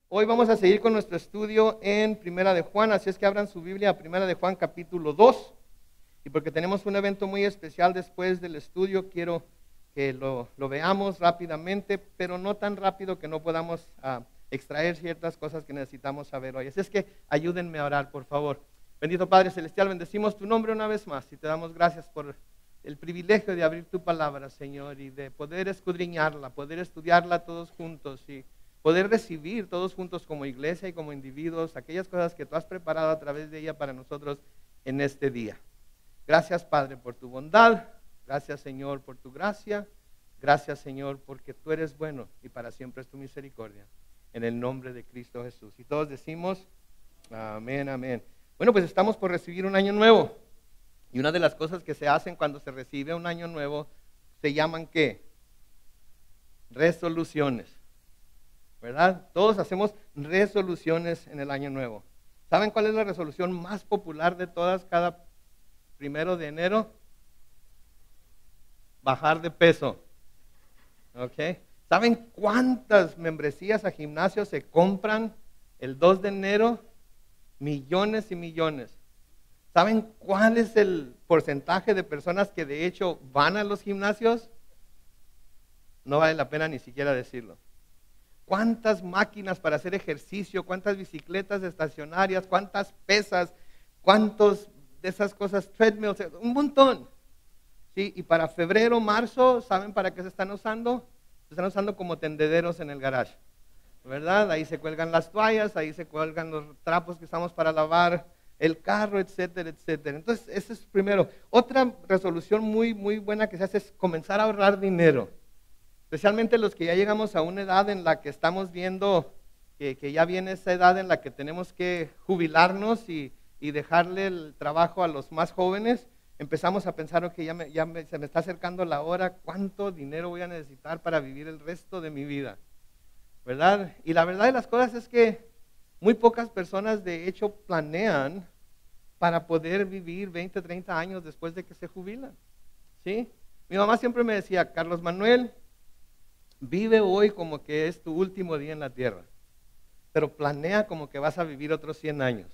Hoy vamos a seguir con nuestro estudio en Primera de Juan, así es que abran su Biblia a Primera de Juan capítulo 2. Y porque tenemos un evento muy especial después del estudio, quiero que lo veamos rápidamente, pero no tan rápido que no podamos extraer ciertas cosas que necesitamos saber hoy. Así es que ayúdenme a orar, por favor. Bendito Padre Celestial, bendecimos tu nombre una vez más y te damos gracias por el privilegio de abrir tu palabra, Señor, y de poder escudriñarla, poder estudiarla todos juntos y poder recibir todos juntos como iglesia y como individuos aquellas cosas que tú has preparado a través de ella para nosotros en este día. Gracias, Padre, por tu bondad. Gracias, Señor, por tu gracia. Gracias, Señor, porque tú eres bueno y para siempre es tu misericordia. En el nombre de Cristo Jesús. Y todos decimos, amén, amén. Bueno, pues estamos por recibir un año nuevo. Y una de las cosas que se hacen cuando se recibe un año nuevo, se llaman ¿qué? Resoluciones. ¿Verdad? Todos hacemos resoluciones en el año nuevo. ¿Saben cuál es la resolución más popular de todas cada 1 de enero? Bajar de peso. ¿Ok? ¿Saben cuántas membresías a gimnasios se compran el 2 de enero? Millones y millones. ¿Saben cuál es el porcentaje de personas que de hecho van a los gimnasios? No vale la pena ni siquiera decirlo. ¿Cuántas máquinas para hacer ejercicio? ¿Cuántas bicicletas estacionarias? ¿Cuántas pesas? ¿Cuántos de esas cosas? Treadmills, un montón. ¿Sí? Y para febrero, marzo, ¿saben para qué se están usando? Se están usando como tendederos en el garage, ¿verdad? Ahí se cuelgan las toallas, ahí se cuelgan los trapos que usamos para lavar el carro, etcétera, etcétera. Entonces, eso es primero. Otra resolución muy, muy buena que se hace es comenzar a ahorrar dinero. Especialmente los que ya llegamos a una edad en la que estamos viendo que ya viene esa edad en la que tenemos que jubilarnos y dejarle el trabajo a los más jóvenes, empezamos a pensar, ok, se me está acercando la hora, ¿cuánto dinero voy a necesitar para vivir el resto de mi vida? ¿Verdad? Y la verdad de las cosas es que muy pocas personas de hecho planean para poder vivir 20, 30 años después de que se jubilan. ¿Sí? Mi mamá siempre me decía, Carlos Manuel, vive hoy como que es tu último día en la tierra, pero planea como que vas a vivir otros 100 años.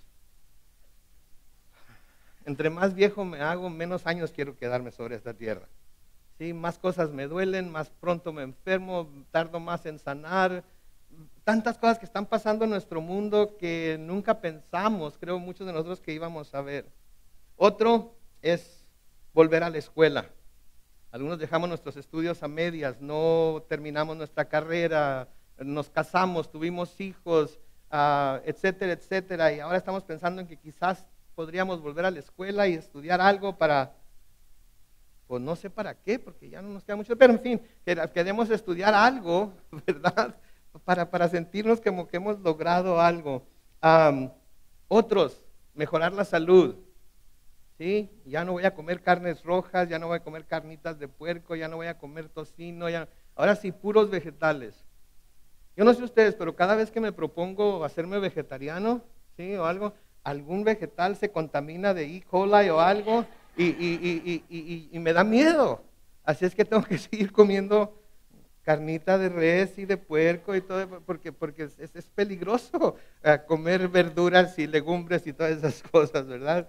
Entre más viejo me hago, menos años quiero quedarme sobre esta tierra. ¿Sí? Más cosas me duelen, más pronto me enfermo, tardo más en sanar. Tantas cosas que están pasando en nuestro mundo que nunca pensamos, creo muchos de nosotros, que íbamos a ver. Otro es volver a la escuela. Algunos dejamos nuestros estudios a medias, no terminamos nuestra carrera, nos casamos, tuvimos hijos, etcétera, etcétera. Y ahora estamos pensando en que quizás podríamos volver a la escuela y estudiar algo para, pues no sé para qué, porque ya no nos queda mucho, pero en fin, queremos estudiar algo, ¿verdad? Para sentirnos como que hemos logrado algo. Otros, mejorar la salud. ¿Sí? Ya no voy a comer carnes rojas, ya no voy a comer carnitas de puerco, ya no voy a comer tocino, ahora sí, puros vegetales. Yo no sé ustedes, pero cada vez que me propongo hacerme vegetariano, ¿sí? O algo, algún vegetal se contamina de E. coli o algo y me da miedo. Así es que tengo que seguir comiendo carnita de res y de puerco y todo, porque es peligroso comer verduras y legumbres y todas esas cosas, ¿verdad?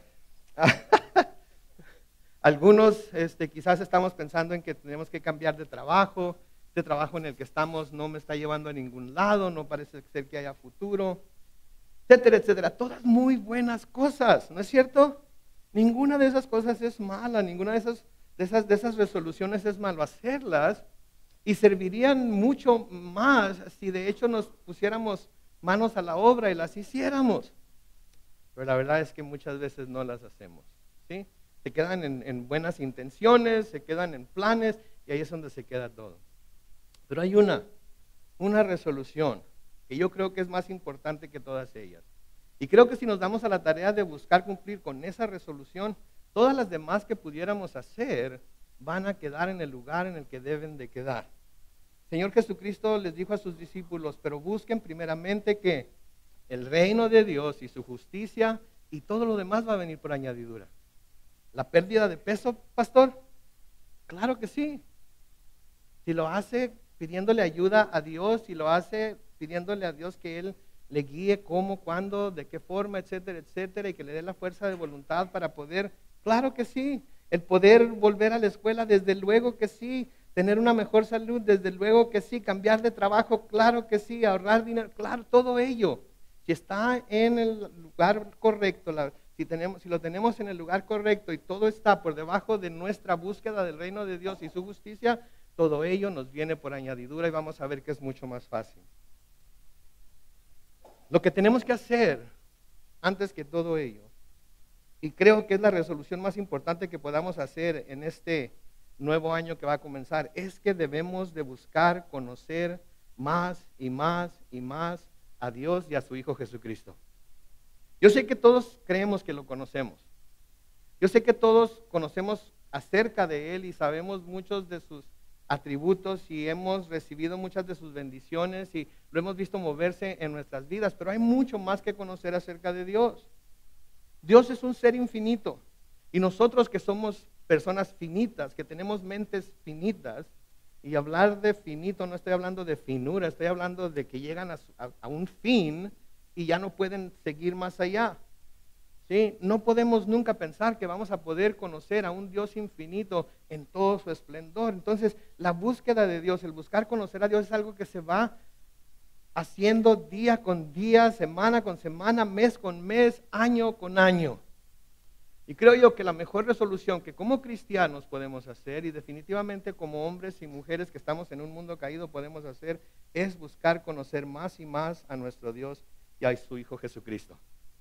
Algunos quizás estamos pensando en que tenemos que cambiar de trabajo. Este trabajo en el que estamos no me está llevando a ningún lado, no parece ser que haya futuro, etcétera, etcétera. Todas muy buenas cosas, ¿no es cierto? Ninguna de esas cosas es mala, ninguna de esas resoluciones es malo hacerlas, y servirían mucho más si de hecho nos pusiéramos manos a la obra y las hiciéramos. Pero la verdad es que muchas veces no las hacemos, ¿sí? Se quedan en buenas intenciones, se quedan en planes, y ahí es donde se queda todo. Pero hay una resolución que yo creo que es más importante que todas ellas. Y creo que si nos damos a la tarea de buscar cumplir con esa resolución, todas las demás que pudiéramos hacer van a quedar en el lugar en el que deben de quedar. Señor Jesucristo les dijo a sus discípulos, pero busquen primeramente que el reino de Dios y su justicia, y todo lo demás va a venir por añadidura. ¿La pérdida de peso, pastor? Claro que sí. Si lo hace pidiéndole ayuda a Dios, si lo hace pidiéndole a Dios que Él le guíe cómo, cuándo, de qué forma, etcétera, etcétera, y que le dé la fuerza de voluntad para poder, claro que sí, el poder volver a la escuela, desde luego que sí, tener una mejor salud, desde luego que sí, cambiar de trabajo, claro que sí, ahorrar dinero, claro, todo ello. Si está en el lugar correcto, si lo tenemos en el lugar correcto y todo está por debajo de nuestra búsqueda del reino de Dios y su justicia, todo ello nos viene por añadidura y vamos a ver que es mucho más fácil. Lo que tenemos que hacer antes que todo ello, y creo que es la resolución más importante que podamos hacer en este nuevo año que va a comenzar, es que debemos de buscar conocer más y más y más a Dios y a su Hijo Jesucristo. Yo sé que todos creemos que lo conocemos. Yo sé que todos conocemos acerca de Él y sabemos muchos de sus atributos y hemos recibido muchas de sus bendiciones y lo hemos visto moverse en nuestras vidas, pero hay mucho más que conocer acerca de Dios. Dios es un ser infinito y nosotros que somos personas finitas, que tenemos mentes finitas, y hablar de finito no estoy hablando de finura, estoy hablando de que llegan a un fin y ya no pueden seguir más allá. ¿Sí? No podemos nunca pensar que vamos a poder conocer a un Dios infinito en todo su esplendor. Entonces, la búsqueda de Dios, el buscar conocer a Dios es algo que se va haciendo día con día, semana con semana, mes con mes, año con año. Y creo yo que la mejor resolución que como cristianos podemos hacer, y definitivamente como hombres y mujeres que estamos en un mundo caído podemos hacer, es buscar conocer más y más a nuestro Dios y a su Hijo Jesucristo.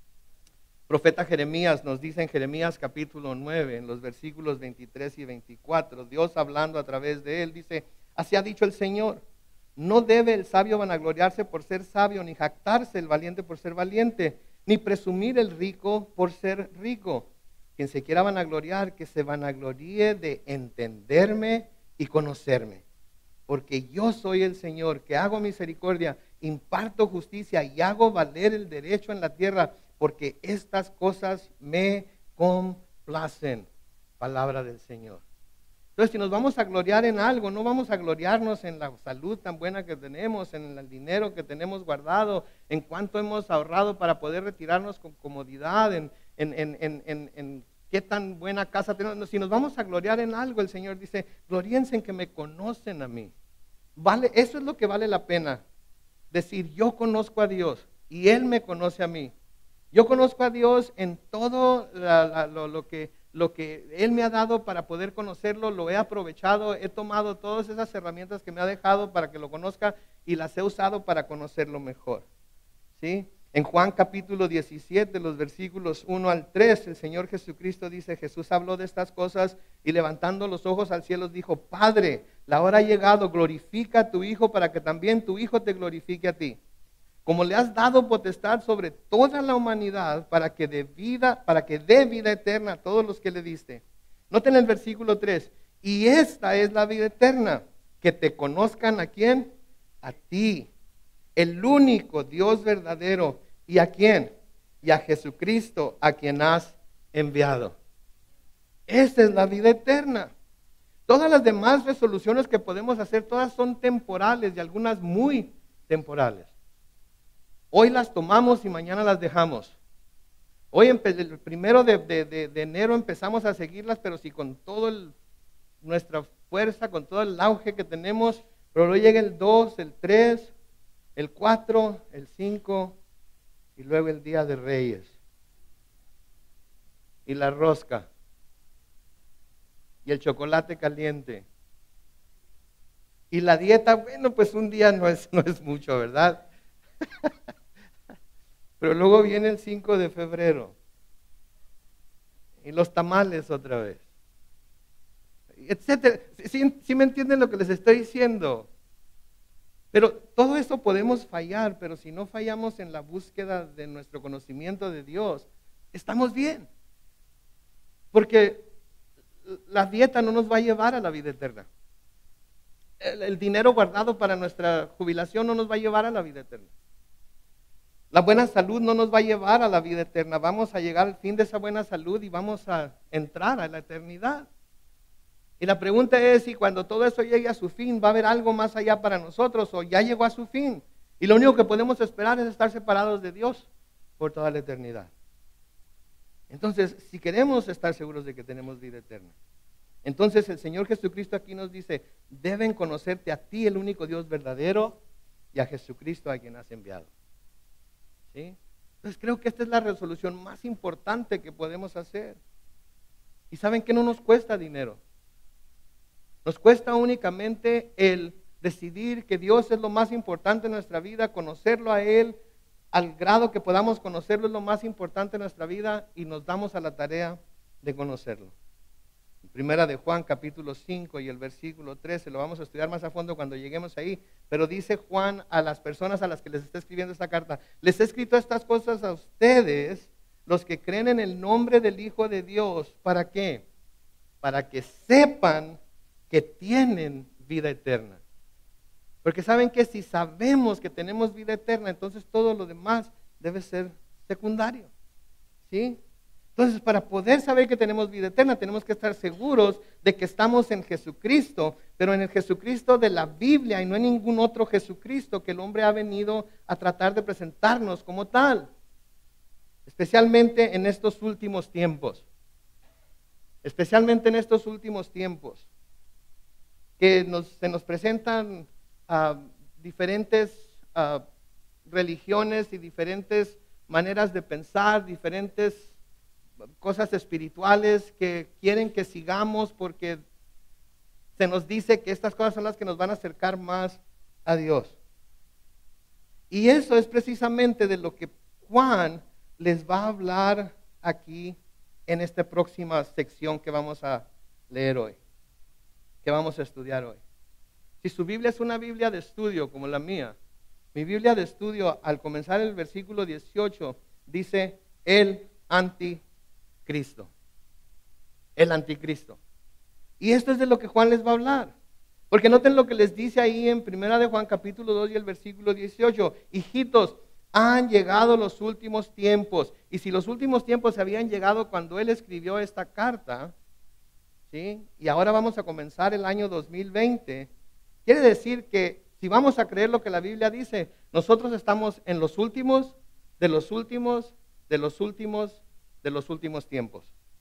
Profeta Jeremías nos dice en Jeremías capítulo 9, en los versículos 23 y 24, Dios hablando a través de él, dice, así ha dicho el Señor, no debe el sabio vanagloriarse por ser sabio, ni jactarse el valiente por ser valiente, ni presumir el rico por ser rico. Quien se quiera vanagloriar, que se vanagloríe de entenderme y conocerme. Porque yo soy el Señor, que hago misericordia, imparto justicia y hago valer el derecho en la tierra, porque estas cosas me complacen. Palabra del Señor. Entonces, si nos vamos a gloriar en algo, no vamos a gloriarnos en la salud tan buena que tenemos, en el dinero que tenemos guardado, en cuánto hemos ahorrado para poder retirarnos con comodidad, en qué tan buena casa tenemos. Si nos vamos a gloriar en algo, el Señor dice, gloríense en que me conocen a mí. Vale, eso es lo que vale la pena. Decir, yo conozco a Dios y Él me conoce a mí. Yo conozco a Dios en todo lo que Él me ha dado para poder conocerlo, lo he aprovechado, he tomado todas esas herramientas que me ha dejado para que lo conozca y las he usado para conocerlo mejor. ¿Sí? En Juan capítulo 17, los versículos 1 al 3, el Señor Jesucristo dice, Jesús habló de estas cosas y levantando los ojos al cielo dijo, Padre, la hora ha llegado, glorifica a tu Hijo para que también tu Hijo te glorifique a ti. Como le has dado potestad sobre toda la humanidad para que dé vida eterna a todos los que le diste. Noten el versículo 3, y esta es la vida eterna, que te conozcan ¿a quién? A ti, el único Dios verdadero. ¿Y a quién? Y a Jesucristo, a quien has enviado. Esta es la vida eterna. Todas las demás resoluciones que podemos hacer, todas son temporales y algunas muy temporales. Hoy las tomamos y mañana las dejamos. Hoy, el 1 de enero empezamos a seguirlas, pero sí con toda nuestra fuerza, con todo el auge que tenemos, pero luego llega el 2, el 3, el 4, el 5 y luego el Día de Reyes. Y la rosca. Y el chocolate caliente. Y la dieta, bueno, pues un día no es mucho, ¿verdad? Pero luego viene el 5 de febrero. Y los tamales otra vez. Etcétera. ¿Sí me entienden lo que les estoy diciendo? Pero todo eso podemos fallar, pero si no fallamos en la búsqueda de nuestro conocimiento de Dios, estamos bien. Porque la dieta no nos va a llevar a la vida eterna. El dinero guardado para nuestra jubilación no nos va a llevar a la vida eterna. La buena salud no nos va a llevar a la vida eterna. Vamos a llegar al fin de esa buena salud y vamos a entrar a la eternidad. Y la pregunta es si cuando todo eso llegue a su fin, ¿va a haber algo más allá para nosotros o ya llegó a su fin? Y lo único que podemos esperar es estar separados de Dios por toda la eternidad. Entonces, si queremos estar seguros de que tenemos vida eterna, entonces el Señor Jesucristo aquí nos dice, deben conocerte a ti, el único Dios verdadero, y a Jesucristo a quien has enviado. ¿Sí? Entonces creo que esta es la resolución más importante que podemos hacer. Y saben que no nos cuesta dinero. Nos cuesta únicamente el decidir que Dios es lo más importante en nuestra vida, conocerlo a Él, al grado que podamos conocerlo es lo más importante en nuestra vida y nos damos a la tarea de conocerlo. Primera de Juan capítulo 5 y el versículo 13, lo vamos a estudiar más a fondo cuando lleguemos ahí, pero dice Juan a las personas a las que les está escribiendo esta carta, les he escrito estas cosas a ustedes, los que creen en el nombre del Hijo de Dios, ¿para qué? Para que sepan que tienen vida eterna. Porque saben que si sabemos que tenemos vida eterna, entonces todo lo demás debe ser secundario. ¿Sí? Entonces, para poder saber que tenemos vida eterna, tenemos que estar seguros de que estamos en Jesucristo, pero en el Jesucristo de la Biblia y no en ningún otro Jesucristo que el hombre ha venido a tratar de presentarnos como tal. Especialmente en estos últimos tiempos. Especialmente en estos últimos tiempos. Que se nos presentan diferentes religiones y diferentes maneras de pensar, diferentes cosas espirituales que quieren que sigamos porque se nos dice que estas cosas son las que nos van a acercar más a Dios. Y eso es precisamente de lo que Juan les va a hablar aquí en esta próxima sección que vamos a leer hoy, que vamos a estudiar hoy. Si su Biblia es una Biblia de estudio como la mía, mi Biblia de estudio al comenzar el versículo 18 dice el anticristo. El anticristo. Y esto es de lo que Juan les va a hablar. Porque noten lo que les dice ahí en 1 de Juan capítulo 2 y el versículo 18. Hijitos, han llegado los últimos tiempos. Y si los últimos tiempos habían llegado cuando él escribió esta carta, ¿sí? Y ahora vamos a comenzar el año 2020, quiere decir que si vamos a creer lo que la Biblia dice, nosotros estamos en los últimos, de los últimos, de los últimos, de los últimos tiempos.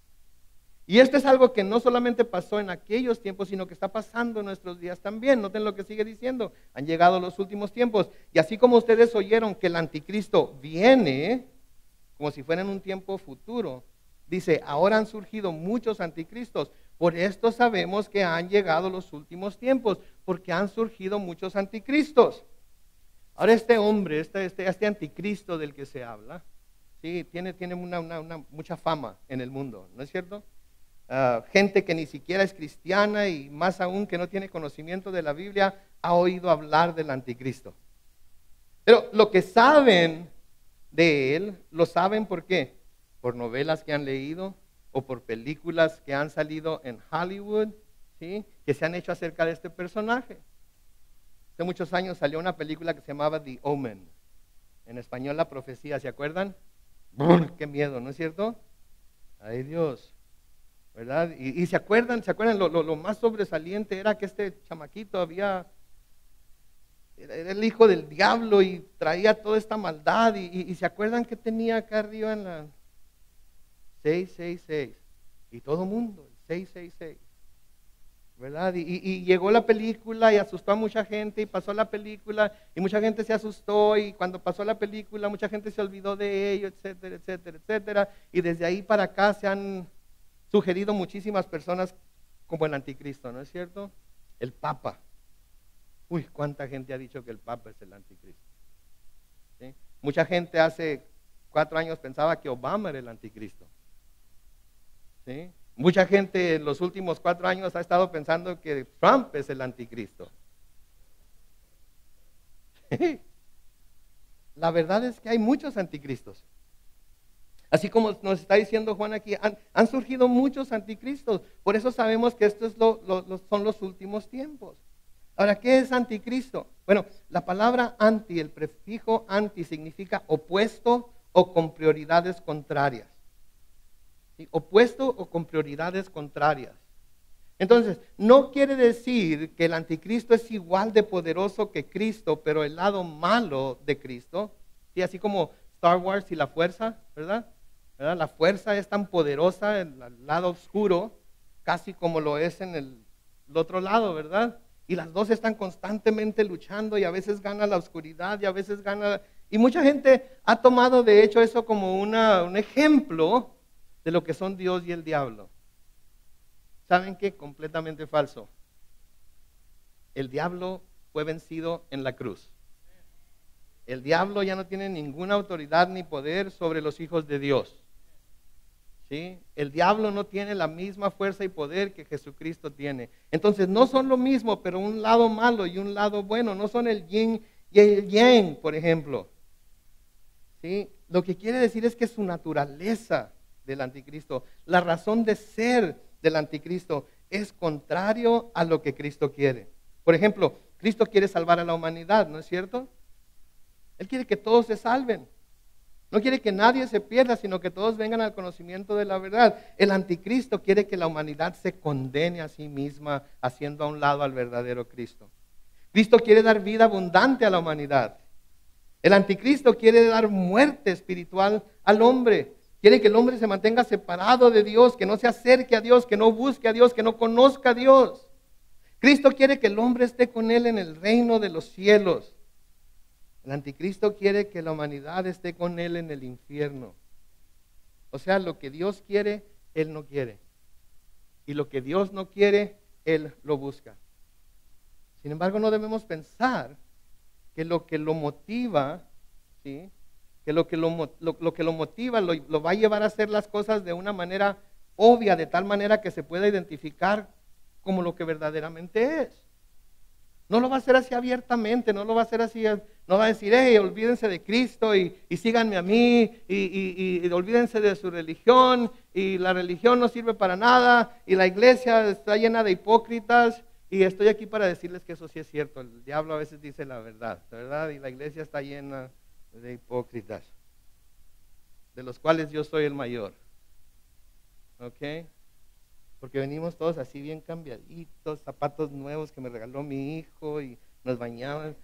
Y esto es algo que no solamente pasó en aquellos tiempos, sino que está pasando en nuestros días también. Noten lo que sigue diciendo. Han llegado los últimos tiempos. Y así como ustedes oyeron que el anticristo viene, como si fuera en un tiempo futuro, dice, ahora han surgido muchos anticristos. Por esto sabemos que han llegado los últimos tiempos, porque han surgido muchos anticristos. Ahora este hombre, este anticristo del que se habla, sí, tiene mucha fama en el mundo, ¿no es cierto? Gente que ni siquiera es cristiana y más aún que no tiene conocimiento de la Biblia, ha oído hablar del anticristo. Pero lo que saben de él, lo saben ¿por qué? Por novelas que han leído, o por películas que han salido en Hollywood, ¿sí? Que se han hecho acerca de este personaje. Hace muchos años salió una película que se llamaba The Omen. En español La Profecía, ¿se acuerdan? ¡Qué miedo!, ¿no es cierto? ¡Ay, Dios! ¿Verdad? Y ¿se acuerdan? Lo más sobresaliente era que este chamaquito era el hijo del diablo y traía toda esta maldad. Y ¿se acuerdan que tenía acá arriba en la 666? Y todo mundo, 666. ¿Verdad? Y llegó la película y asustó a mucha gente y pasó la película y mucha gente se asustó y cuando pasó la película mucha gente se olvidó de ello, etcétera, etcétera, etcétera. Y desde ahí para acá se han sugerido muchísimas personas como el anticristo, ¿no es cierto? El Papa. Uy, cuánta gente ha dicho que el Papa es el anticristo. ¿Sí? Mucha gente hace 4 años pensaba que Obama era el anticristo. ¿Sí? Mucha gente en los últimos 4 años ha estado pensando que Trump es el anticristo. La verdad es que hay muchos anticristos. Así como nos está diciendo Juan aquí, han surgido muchos anticristos. Por eso sabemos que estos son los últimos tiempos. Ahora, ¿qué es anticristo? Bueno, la palabra anti, el prefijo anti significa opuesto o con prioridades contrarias. ¿Sí? Opuesto o con prioridades contrarias. Entonces, no quiere decir que el anticristo es igual de poderoso que Cristo, pero el lado malo de Cristo, y así como Star Wars y la fuerza, ¿verdad? La fuerza es tan poderosa en el lado oscuro, casi como lo es en el otro lado, ¿verdad? Y las dos están constantemente luchando y a veces gana la oscuridad y a veces gana... Y mucha gente ha tomado de hecho eso como un ejemplo de lo que son Dios y el diablo. ¿Saben qué? Completamente falso. El diablo fue vencido en la cruz. El diablo ya no tiene ninguna autoridad ni poder sobre los hijos de Dios. ¿Sí? El diablo no tiene la misma fuerza y poder que Jesucristo tiene. Entonces no son lo mismo, pero un lado malo y un lado bueno. No son el yin y el yang, por ejemplo. ¿Sí? Lo que quiere decir es que su naturaleza del anticristo, la razón de ser del anticristo es contrario a lo que Cristo quiere. Por ejemplo, Cristo quiere salvar a la humanidad, ¿no es cierto? Él quiere que todos se salven. No quiere que nadie se pierda, sino que todos vengan al conocimiento de la verdad. El anticristo quiere que la humanidad se condene a sí misma, haciendo a un lado al verdadero Cristo. Cristo quiere dar vida abundante a la humanidad. El anticristo quiere dar muerte espiritual al hombre. Quiere que el hombre se mantenga separado de Dios, que no se acerque a Dios, que no busque a Dios, que no conozca a Dios. Cristo quiere que el hombre esté con Él en el reino de los cielos. El anticristo quiere que la humanidad esté con Él en el infierno. O sea, lo que Dios quiere, Él no quiere. Y lo que Dios no quiere, Él lo busca. Sin embargo, no debemos pensar que lo que lo motiva, ¿sí? Que lo que lo motiva lo va a llevar a hacer las cosas de una manera obvia, de tal manera que se pueda identificar como lo que verdaderamente es. No lo va a hacer así abiertamente, no lo va a hacer así, no va a decir, hey, olvídense de Cristo y síganme a mí y olvídense de su religión y la religión no sirve para nada y la iglesia está llena de hipócritas y estoy aquí para decirles que eso sí es cierto. El diablo a veces dice la verdad, ¿verdad? Y la iglesia está llena de hipócritas, de los cuales yo soy el mayor. ¿Ok? Porque venimos todos así bien cambiaditos, zapatos nuevos que me regaló mi hijo y nos bañaban.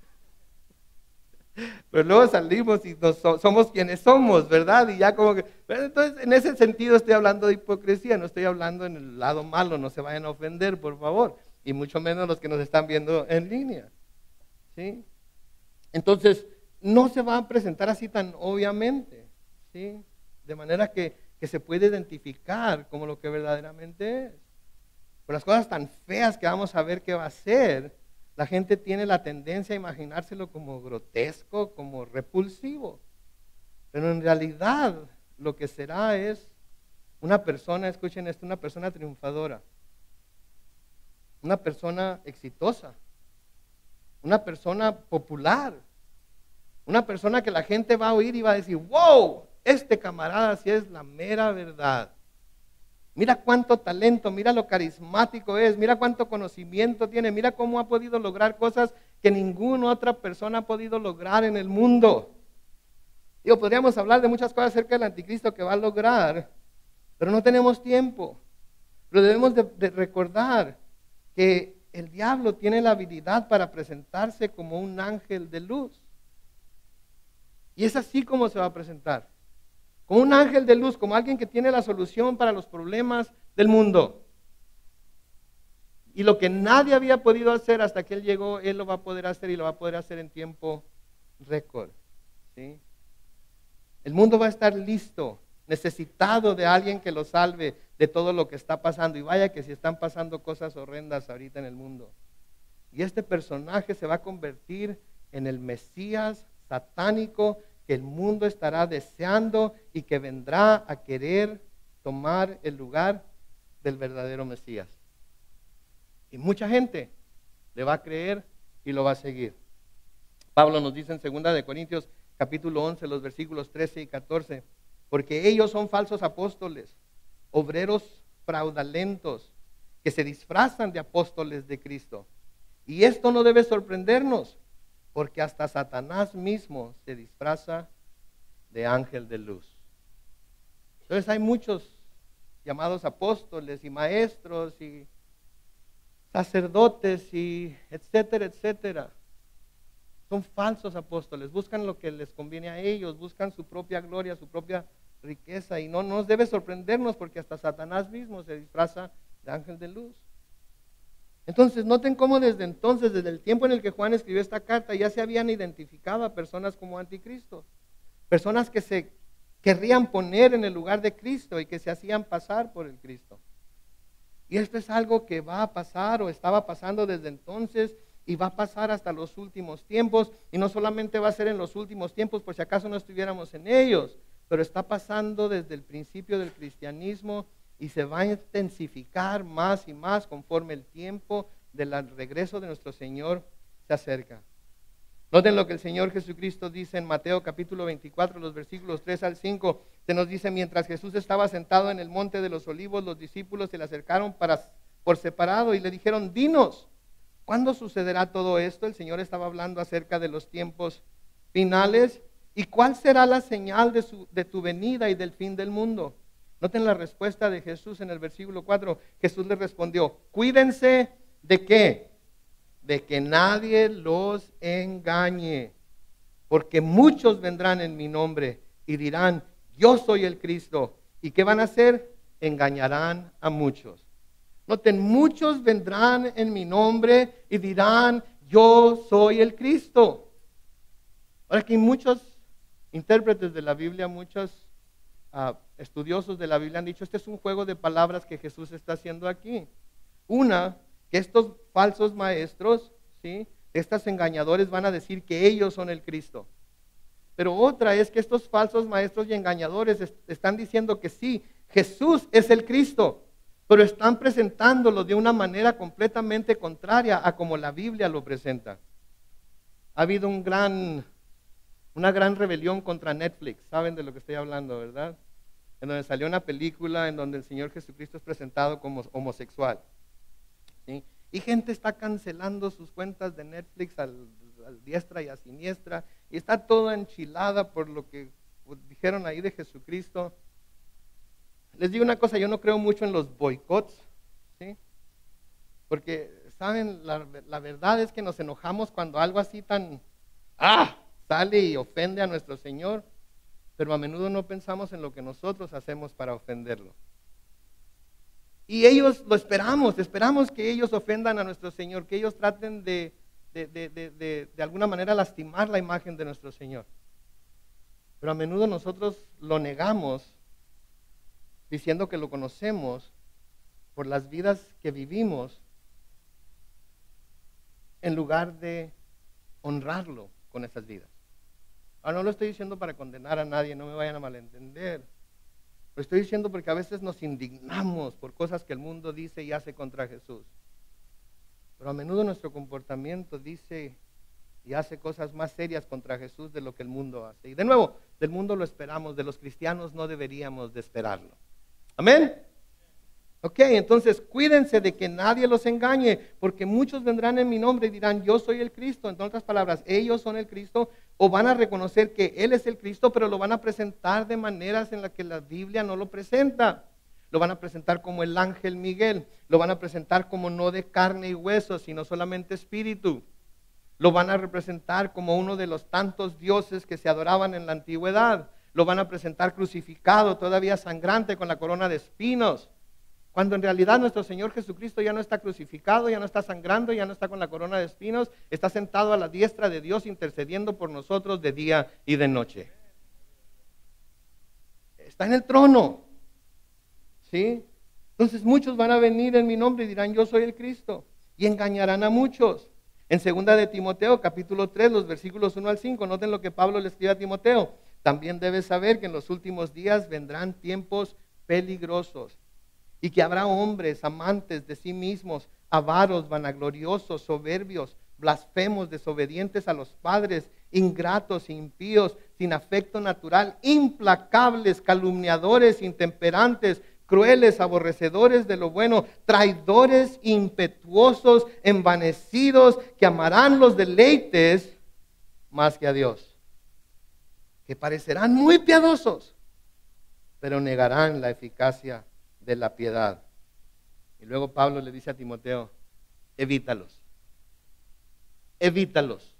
Pero luego salimos y somos quienes somos, ¿verdad? Y ya como que... Pero entonces, en ese sentido estoy hablando de hipocresía, no estoy hablando en el lado malo, no se vayan a ofender, por favor. Y mucho menos los que nos están viendo en línea. ¿Sí? Entonces, no se va a presentar así tan obviamente, ¿sí? De manera que se puede identificar como lo que verdaderamente es. Por las cosas tan feas que vamos a ver que va a ser, la gente tiene la tendencia a imaginárselo como grotesco, como repulsivo. Pero en realidad lo que será es una persona, escuchen esto, una persona triunfadora, una persona exitosa, una persona popular, una persona que la gente va a oír y va a decir, wow, este camarada sí es la mera verdad. Mira cuánto talento, mira lo carismático es, mira cuánto conocimiento tiene, mira cómo ha podido lograr cosas que ninguna otra persona ha podido lograr en el mundo. Digo, podríamos hablar de muchas cosas acerca del anticristo que va a lograr, pero no tenemos tiempo. Pero debemos de recordar que el diablo tiene la habilidad para presentarse como un ángel de luz. Y es así como se va a presentar. Como un ángel de luz, como alguien que tiene la solución para los problemas del mundo. Y lo que nadie había podido hacer hasta que Él llegó, Él lo va a poder hacer y lo va a poder hacer en tiempo récord. ¿Sí? El mundo va a estar listo, necesitado de alguien que lo salve de todo lo que está pasando. Y vaya que si están pasando cosas horrendas ahorita en el mundo. Y este personaje se va a convertir en el Mesías satánico que el mundo estará deseando y que vendrá a querer tomar el lugar del verdadero Mesías. Y mucha gente le va a creer y lo va a seguir. Pablo nos dice en 2 Corintios capítulo 11, los versículos 13 y 14, porque ellos son falsos apóstoles, obreros fraudulentos, que se disfrazan de apóstoles de Cristo. Y esto no debe sorprendernos, porque hasta Satanás mismo se disfraza de ángel de luz. Entonces hay muchos llamados apóstoles y maestros y sacerdotes y etcétera, etcétera. Son falsos apóstoles, buscan lo que les conviene a ellos, buscan su propia gloria, su propia riqueza, y no nos debe sorprendernos porque hasta Satanás mismo se disfraza de ángel de luz. Entonces, noten cómo desde entonces, desde el tiempo en el que Juan escribió esta carta, ya se habían identificado a personas como anticristos, personas que se querrían poner en el lugar de Cristo y que se hacían pasar por el Cristo. Y esto es algo que va a pasar o estaba pasando desde entonces y va a pasar hasta los últimos tiempos, y no solamente va a ser en los últimos tiempos por si acaso no estuviéramos en ellos, pero está pasando desde el principio del cristianismo y se va a intensificar más y más conforme el tiempo del regreso de nuestro Señor se acerca. Noten lo que el Señor Jesucristo dice en Mateo capítulo 24, los versículos 3 al 5. Se nos dice: mientras Jesús estaba sentado en el monte de los olivos, los discípulos se le acercaron por separado y le dijeron: dinos, ¿cuándo sucederá todo esto? El Señor estaba hablando acerca de los tiempos finales. ¿Y cuál será la señal de tu venida y del fin del mundo? Noten la respuesta de Jesús en el versículo 4. Jesús le respondió: cuídense de ¿qué? De que nadie los engañe, porque muchos vendrán en mi nombre y dirán: yo soy el Cristo. ¿Y qué van a hacer? Engañarán a muchos. Noten, muchos vendrán en mi nombre y dirán: yo soy el Cristo. Ahora, que muchos intérpretes de la Biblia, muchos estudiosos de la Biblia han dicho: este es un juego de palabras que Jesús está haciendo aquí. Una, que estos falsos maestros, ¿sí?, estos engañadores van a decir que ellos son el Cristo. Pero otra es que estos falsos maestros y engañadores están diciendo que sí, Jesús es el Cristo, pero están presentándolo de una manera completamente contraria a como la Biblia lo presenta. Ha habido una gran rebelión contra Netflix, saben de lo que estoy hablando, ¿verdad? En donde salió una película en donde el Señor Jesucristo es presentado como homosexual, ¿sí? Y gente está cancelando sus cuentas de Netflix al diestra y a siniestra, y está toda enchilada por lo que dijeron ahí de Jesucristo. Les digo una cosa, yo no creo mucho en los boicots, ¿sí? Porque, ¿saben? La verdad es que nos enojamos cuando algo así tan sale y ofende a nuestro Señor, pero a menudo no pensamos en lo que nosotros hacemos para ofenderlo. Y ellos lo esperamos que ellos ofendan a nuestro Señor, que ellos traten de alguna manera lastimar la imagen de nuestro Señor. Pero a menudo nosotros lo negamos diciendo que lo conocemos por las vidas que vivimos, en lugar de honrarlo con esas vidas. Ahora, no lo estoy diciendo para condenar a nadie, no me vayan a malentender. Lo estoy diciendo porque a veces nos indignamos por cosas que el mundo dice y hace contra Jesús. Pero a menudo nuestro comportamiento dice y hace cosas más serias contra Jesús de lo que el mundo hace. Y de nuevo, del mundo lo esperamos, de los cristianos no deberíamos de esperarlo. ¿Amén? Ok, entonces cuídense de que nadie los engañe, porque muchos vendrán en mi nombre y dirán: yo soy el Cristo. En otras palabras, ellos son el Cristo, o van a reconocer que Él es el Cristo, pero lo van a presentar de maneras en las que la Biblia no lo presenta. Lo van a presentar como el ángel Miguel, lo van a presentar como no de carne y hueso, sino solamente espíritu. Lo van a representar como uno de los tantos dioses que se adoraban en la antigüedad. Lo van a presentar crucificado, todavía sangrante, con la corona de espinos. Cuando en realidad nuestro Señor Jesucristo ya no está crucificado, ya no está sangrando, ya no está con la corona de espinos, está sentado a la diestra de Dios intercediendo por nosotros de día y de noche. Está en el trono, ¿sí? Entonces muchos van a venir en mi nombre y dirán: yo soy el Cristo, y engañarán a muchos. En 2 de Timoteo, capítulo 3, los versículos 1 al 5, noten lo que Pablo le escribe a Timoteo: también debes saber que en los últimos días vendrán tiempos peligrosos, y que habrá hombres amantes de sí mismos, avaros, vanagloriosos, soberbios, blasfemos, desobedientes a los padres, ingratos, impíos, sin afecto natural, implacables, calumniadores, intemperantes, crueles, aborrecedores de lo bueno, traidores, impetuosos, envanecidos, que amarán los deleites más que a Dios, que parecerán muy piadosos, pero negarán la eficacia de la piedad. Y luego Pablo le dice a Timoteo: evítalos. Evítalos.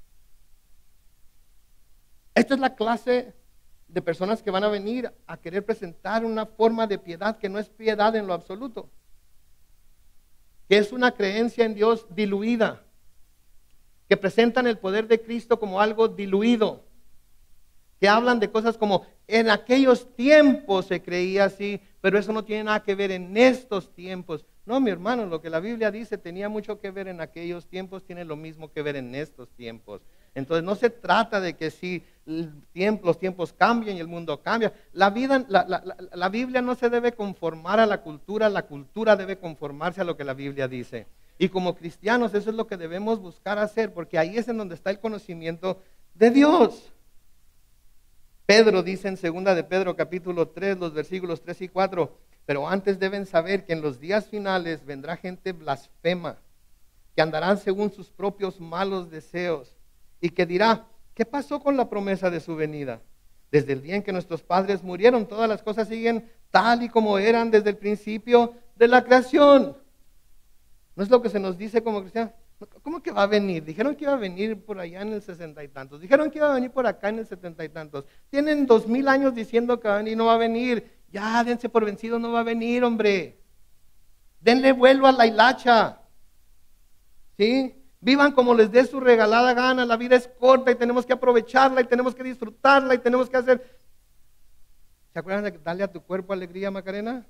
Esta es la clase de personas que van a venir a querer presentar una forma de piedad que no es piedad en lo absoluto, que es una creencia en Dios diluida, que presentan el poder de Cristo como algo diluido, que hablan de cosas como en aquellos tiempos se creía así, pero eso no tiene nada que ver en estos tiempos. No, mi hermano, lo que la Biblia dice tenía mucho que ver en aquellos tiempos, tiene lo mismo que ver en estos tiempos. Entonces no se trata de que si los tiempos cambian y el mundo cambia. La Biblia no se debe conformar a la cultura debe conformarse a lo que la Biblia dice. Y como cristianos eso es lo que debemos buscar hacer, porque ahí es en donde está el conocimiento de Dios. Pedro dice en 2 de Pedro capítulo 3, los versículos 3 y 4, pero antes deben saber que en los días finales vendrá gente blasfema, que andarán según sus propios malos deseos, y que dirá, ¿qué pasó con la promesa de su venida? Desde el día en que nuestros padres murieron, todas las cosas siguen tal y como eran desde el principio de la creación. ¿No es lo que se nos dice como cristianos? ¿Cómo que va a venir? Dijeron que iba a venir por allá en el 60 y tantos. Dijeron que iba a venir por acá en el 70 y tantos. Tienen 2000 años diciendo que va a venir y no va a venir. Ya, dense por vencido, no va a venir, hombre. Denle vuelo a la hilacha. ¿Sí? Vivan como les dé su regalada gana. La vida es corta y tenemos que aprovecharla y tenemos que disfrutarla y tenemos que hacer. ¿Se acuerdan de darle a tu cuerpo alegría, Macarena?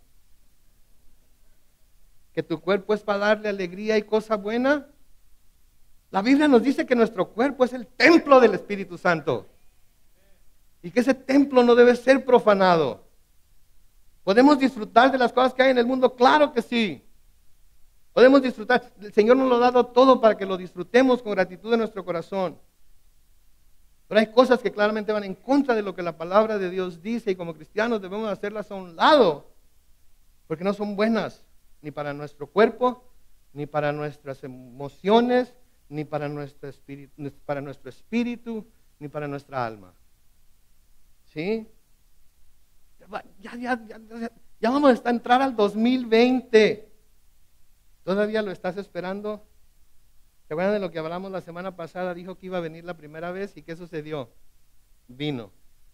Que tu cuerpo es para darle alegría y cosa buena. La Biblia nos dice que nuestro cuerpo es el templo del Espíritu Santo y que ese templo no debe ser profanado. ¿Podemos disfrutar de las cosas que hay en el mundo? Claro que sí. Podemos disfrutar. El Señor nos lo ha dado todo para que lo disfrutemos con gratitud en nuestro corazón. Pero hay cosas que claramente van en contra de lo que la palabra de Dios dice y como cristianos debemos hacerlas a un lado porque no son buenas ni para nuestro cuerpo, ni para nuestras emociones, ni para nuestro espíritu, ni para nuestra alma. ¿Sí? Ya vamos a entrar al 2020. ¿Todavía lo estás esperando? ¿Se acuerdan de lo que hablamos la semana pasada? Dijo que iba a venir la primera vez y ¿qué sucedió? Vino.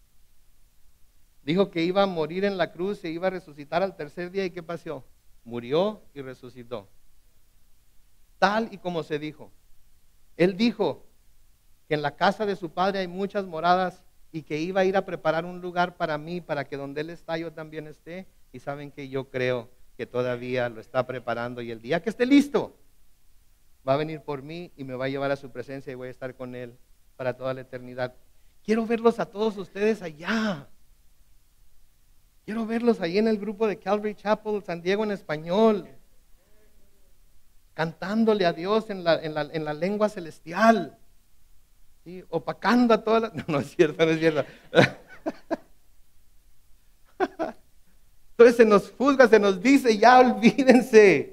Dijo que iba a morir en la cruz e iba a resucitar al tercer día y ¿qué pasó? Murió y resucitó. Tal y como se dijo. Él dijo que en la casa de su padre hay muchas moradas y que iba a ir a preparar un lugar para mí, para que donde Él está yo también esté. Y saben que yo creo que todavía lo está preparando y el día que esté listo, va a venir por mí y me va a llevar a su presencia y voy a estar con Él para toda la eternidad. Quiero verlos a todos ustedes allá. Quiero verlos ahí en el grupo de Calvary Chapel San Diego en español, cantándole a Dios en la lengua celestial, ¿sí? Opacando a todas las... No, no es cierto, no es cierto. Entonces se nos juzga, se nos dice, ya olvídense,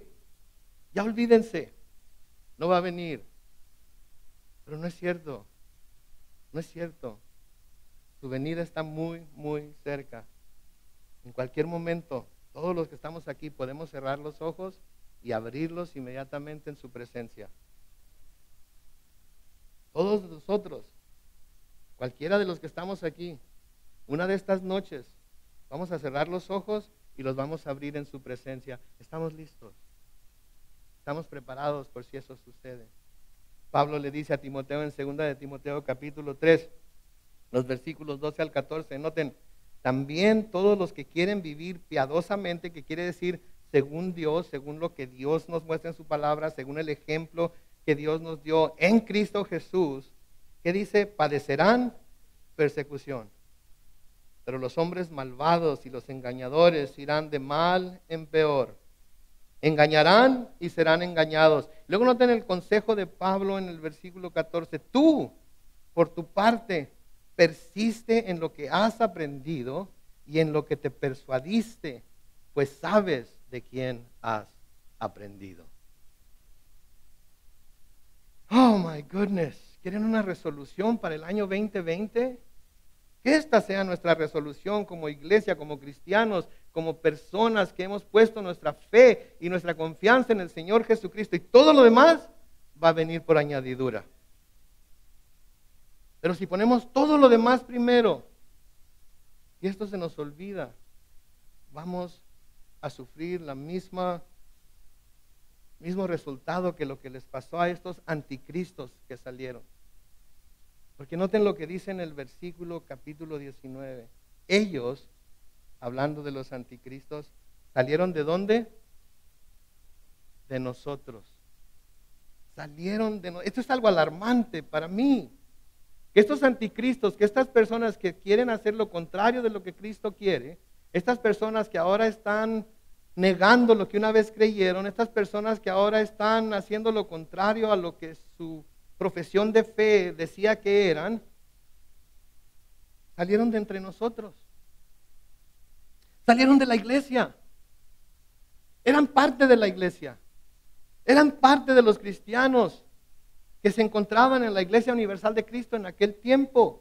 no va a venir. Pero no es cierto, no es cierto. Su venida está muy, muy cerca. En cualquier momento, todos los que estamos aquí podemos cerrar los ojos y abrirlos inmediatamente en su presencia. Todos nosotros, cualquiera de los que estamos aquí, una de estas noches, vamos a cerrar los ojos y los vamos a abrir en su presencia. Estamos listos. Estamos preparados por si eso sucede. Pablo le dice a Timoteo en 2 de Timoteo capítulo 3, los versículos 12 al 14, noten, también todos los que quieren vivir piadosamente, que quiere decir según Dios, según lo que Dios nos muestra en su palabra, según el ejemplo que Dios nos dio en Cristo Jesús, que dice, padecerán persecución. Pero los hombres malvados y los engañadores irán de mal en peor. Engañarán y serán engañados. Luego noten el consejo de Pablo en el versículo 14. Tú, por tu parte, persiste en lo que has aprendido y en lo que te persuadiste, pues sabes de quién has aprendido. Oh my goodness. ¿Quieren una resolución para el año 2020? Que esta sea nuestra resolución como iglesia, como cristianos, como personas que hemos puesto nuestra fe y nuestra confianza en el Señor Jesucristo. Y todo lo demás va a venir por añadidura. Pero si ponemos todo lo demás primero y esto se nos olvida, vamos a sufrir la mismo resultado que lo que les pasó a estos anticristos que salieron. Porque noten lo que dice en el versículo capítulo 19. Ellos, hablando de los anticristos, ¿salieron de dónde? De nosotros. Salieron de nosotros. Esto es algo alarmante para mí. Que estos anticristos, que estas personas que quieren hacer lo contrario de lo que Cristo quiere, estas personas que ahora están negando lo que una vez creyeron, estas personas que ahora están haciendo lo contrario a lo que su profesión de fe decía que eran, salieron de entre nosotros. Salieron de la iglesia. Eran parte de la iglesia. Eran parte de los cristianos que se encontraban en la Iglesia Universal de Cristo en aquel tiempo.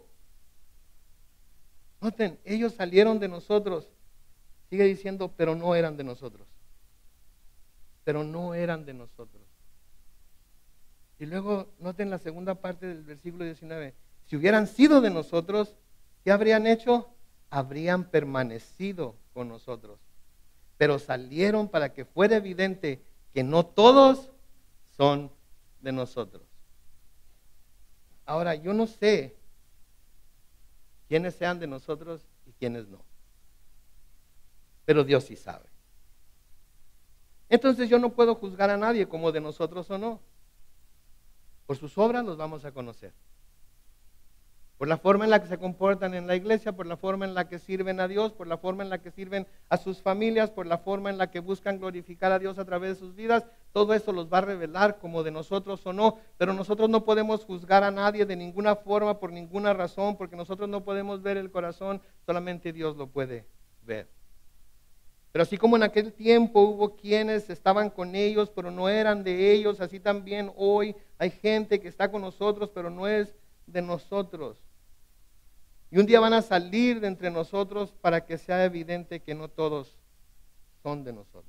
Noten, ellos salieron de nosotros. Sigue diciendo, pero no eran de nosotros. Pero no eran de nosotros. Y luego, noten la segunda parte del versículo 19. Si hubieran sido de nosotros, ¿qué habrían hecho? Habrían permanecido con nosotros. Pero salieron para que fuera evidente que no todos son de nosotros. Ahora, yo no sé quiénes sean de nosotros y quiénes no. Pero Dios sí sabe. Entonces yo no puedo juzgar a nadie como de nosotros o no. Por sus obras los vamos a conocer. Por la forma en la que se comportan en la iglesia, por la forma en la que sirven a Dios, por la forma en la que sirven a sus familias, por la forma en la que buscan glorificar a Dios a través de sus vidas, todo eso los va a revelar como de nosotros o no, pero nosotros no podemos juzgar a nadie de ninguna forma, por ninguna razón, porque nosotros no podemos ver el corazón, solamente Dios lo puede ver. Pero así como en aquel tiempo hubo quienes estaban con ellos, pero no eran de ellos, así también hoy hay gente que está con nosotros, pero no es de nosotros. Y un día van a salir de entre nosotros para que sea evidente que no todos son de nosotros.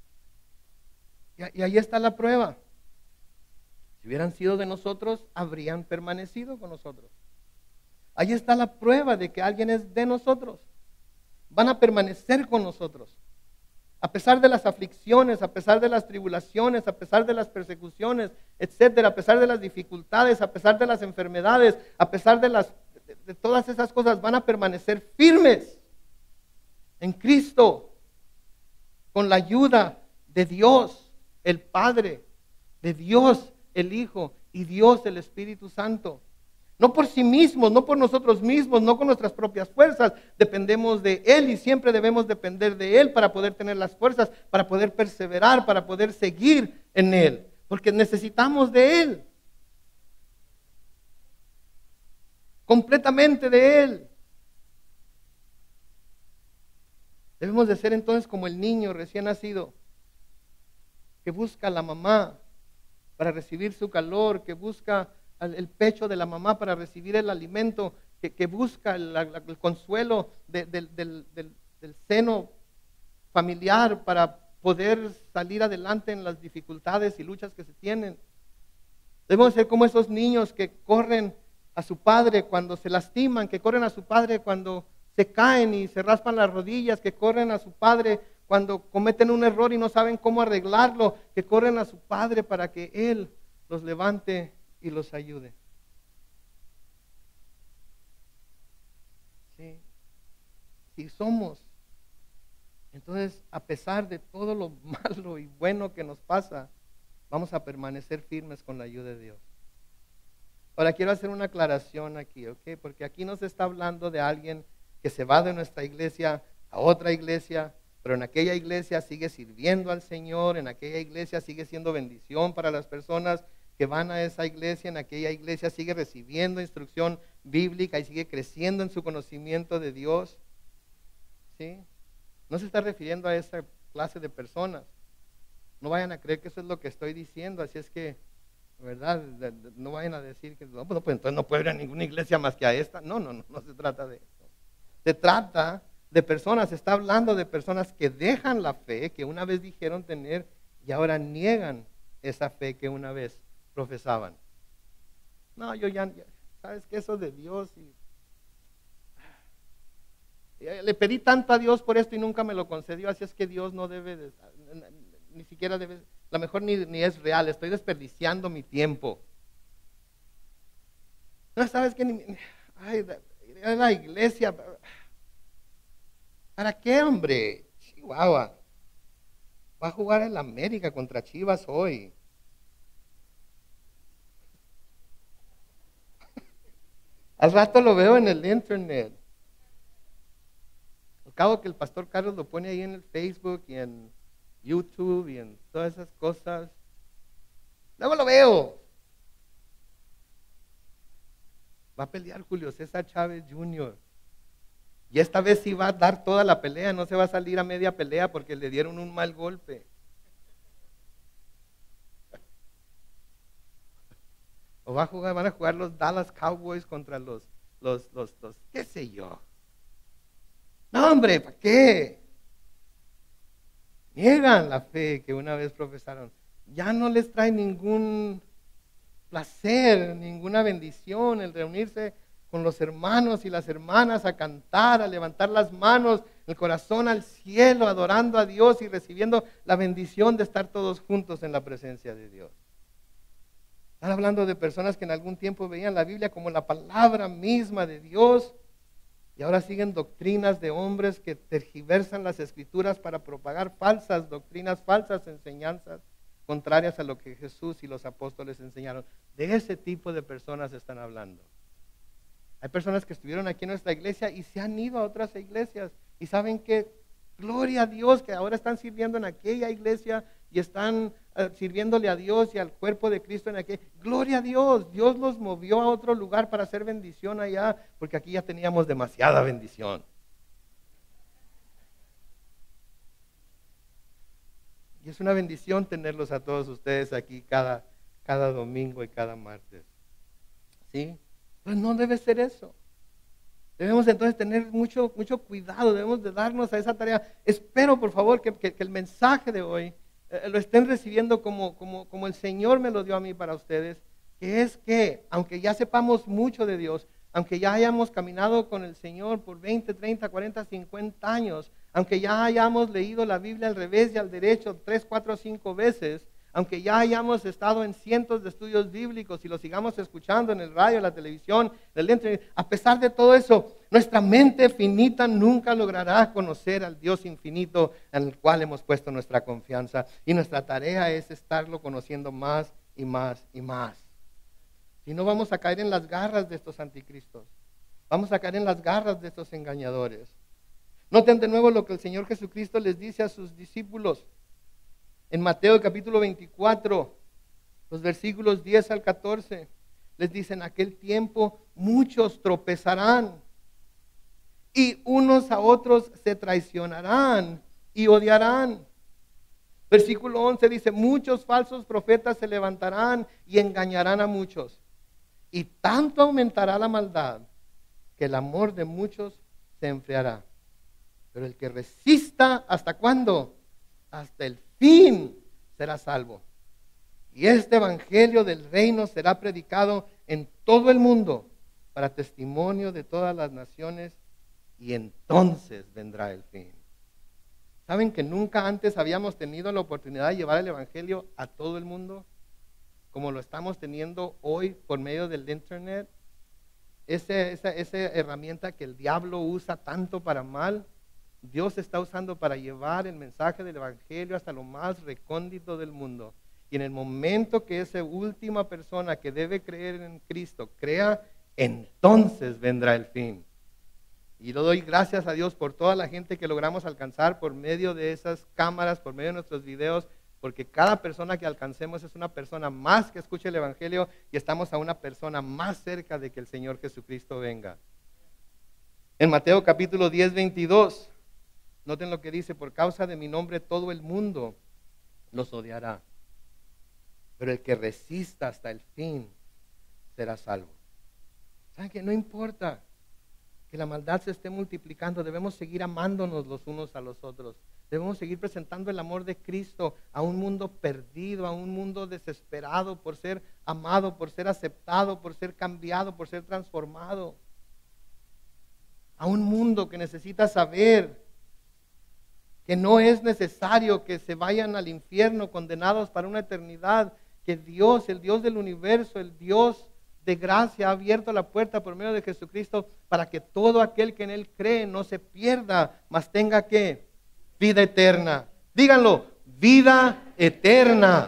Y ahí está la prueba. Si hubieran sido de nosotros, habrían permanecido con nosotros. Ahí está la prueba de que alguien es de nosotros. Van a permanecer con nosotros. A pesar de las aflicciones, a pesar de las tribulaciones, a pesar de las persecuciones, etcétera, a pesar de las dificultades, a pesar de las enfermedades, a pesar de todas esas cosas, van a permanecer firmes en Cristo, con la ayuda de Dios, el Padre, de Dios, el Hijo, y Dios, el Espíritu Santo. No por sí mismos, no por nosotros mismos, no con nuestras propias fuerzas. Dependemos de Él y siempre debemos depender de Él para poder tener las fuerzas, para poder perseverar, para poder seguir en Él. Porque necesitamos de Él. Completamente de Él. Debemos de ser entonces como el niño recién nacido, que busca a la mamá para recibir su calor, que busca el pecho de la mamá para recibir el alimento, que busca el consuelo del seno familiar para poder salir adelante en las dificultades y luchas que se tienen. Debemos ser como esos niños que corren a su padre cuando se lastiman, que corren a su padre cuando se caen y se raspan las rodillas, que corren a su padre cuando cometen un error y no saben cómo arreglarlo, que corren a su padre para que Él los levante y los ayude. Sí. Si somos, entonces a pesar de todo lo malo y bueno que nos pasa, vamos a permanecer firmes con la ayuda de Dios. Ahora quiero hacer una aclaración aquí, ¿ok? Porque aquí no se está hablando de alguien que se va de nuestra iglesia a otra iglesia, pero en aquella iglesia sigue sirviendo al Señor, en aquella iglesia sigue siendo bendición para las personas que van a esa iglesia, en aquella iglesia sigue recibiendo instrucción bíblica y sigue creciendo en su conocimiento de Dios. ¿Sí? No se está refiriendo a esa clase de personas. No vayan a creer que eso es lo que estoy diciendo, así es que, ¿verdad? No vayan a decir que no, pues entonces no puedo ir a ninguna iglesia más que a esta. No se trata de eso. Se trata de personas, está hablando de personas que dejan la fe que una vez dijeron tener y ahora niegan esa fe que una vez profesaban. No, yo ya ¿sabes qué? Eso de Dios le pedí tanto a Dios por esto y nunca me lo concedió, así es que Dios no debe, ni siquiera debe, a lo mejor ni es real, estoy desperdiciando mi tiempo. No, ¿sabes qué? Ay, ir a la iglesia, ¿para qué, hombre? Chihuahua, va a jugar en la América contra Chivas hoy. Al rato lo veo en el internet. Al cabo que el pastor Carlos lo pone ahí en el Facebook y en YouTube y en todas esas cosas. Luego lo veo. Va a pelear Julio César Chávez Jr. Y esta vez sí va a dar toda la pelea, no se va a salir a media pelea porque le dieron un mal golpe. O van a jugar los Dallas Cowboys contra los, qué sé yo. No, hombre, ¿para qué? Niegan la fe que una vez profesaron. Ya no les trae ningún placer, ninguna bendición el reunirse con los hermanos y las hermanas a cantar, a levantar las manos, el corazón al cielo, adorando a Dios y recibiendo la bendición de estar todos juntos en la presencia de Dios. Están hablando de personas que en algún tiempo veían la Biblia como la palabra misma de Dios y ahora siguen doctrinas de hombres que tergiversan las escrituras para propagar falsas doctrinas, falsas enseñanzas contrarias a lo que Jesús y los apóstoles enseñaron. De ese tipo de personas están hablando. Hay personas que estuvieron aquí en nuestra iglesia y se han ido a otras iglesias y saben que, gloria a Dios, que ahora están sirviendo en aquella iglesia y están sirviéndole a Dios y al cuerpo de Cristo en aquella. Gloria a Dios, Dios los movió a otro lugar para hacer bendición allá, porque aquí ya teníamos demasiada bendición. Y es una bendición tenerlos a todos ustedes aquí cada domingo y cada martes. ¿Sí? Pues no debe ser eso. Debemos entonces tener mucho cuidado, debemos de darnos a esa tarea. Espero, por favor, que el mensaje de hoy lo estén recibiendo como el Señor me lo dio a mí para ustedes, que es que, aunque ya sepamos mucho de Dios, aunque ya hayamos caminado con el Señor por 20, 30, 40, 50 años, aunque ya hayamos leído la Biblia al revés y al derecho 3, 4, 5 veces, aunque ya hayamos estado en cientos de estudios bíblicos y lo sigamos escuchando en el radio, en la televisión, en el internet, a pesar de todo eso, nuestra mente finita nunca logrará conocer al Dios infinito en el cual hemos puesto nuestra confianza. Y nuestra tarea es estarlo conociendo más y más y más. Si no, vamos a caer en las garras de estos anticristos. Vamos a caer en las garras de estos engañadores. Noten de nuevo lo que el Señor Jesucristo les dice a sus discípulos. En Mateo capítulo 24, los versículos 10 al 14, les dice: en aquel tiempo muchos tropezarán y unos a otros se traicionarán y odiarán. Versículo 11 dice: muchos falsos profetas se levantarán y engañarán a muchos. Y tanto aumentará la maldad que el amor de muchos se enfriará. Pero el que resista, ¿hasta cuándo? Hasta el fin será salvo. Y este evangelio del reino será predicado en todo el mundo para testimonio de todas las naciones, y entonces vendrá el fin. ¿Saben que nunca antes habíamos tenido la oportunidad de llevar el evangelio a todo el mundo como lo estamos teniendo hoy por medio del internet? Esa herramienta que el diablo usa tanto para mal, Dios está usando para llevar el mensaje del evangelio hasta lo más recóndito del mundo. Y en el momento que esa última persona que debe creer en Cristo crea, entonces vendrá el fin. Y le doy gracias a Dios por toda la gente que logramos alcanzar por medio de esas cámaras, por medio de nuestros videos, porque cada persona que alcancemos es una persona más que escuche el evangelio y estamos a una persona más cerca de que el Señor Jesucristo venga. En Mateo capítulo 10, 22, noten lo que dice: por causa de mi nombre todo el mundo los odiará, pero el que resista hasta el fin será salvo. ¿Saben qué? No importa que la maldad se esté multiplicando, debemos seguir amándonos los unos a los otros. Debemos seguir presentando el amor de Cristo a un mundo perdido, a un mundo desesperado por ser amado, por ser aceptado, por ser cambiado, por ser transformado. A un mundo que necesita saber que no es necesario que se vayan al infierno condenados para una eternidad, que Dios, el Dios del universo, el Dios de gracia ha abierto la puerta por medio de Jesucristo para que todo aquel que en Él cree no se pierda, mas tenga ¿qué? Vida eterna. Díganlo, vida eterna.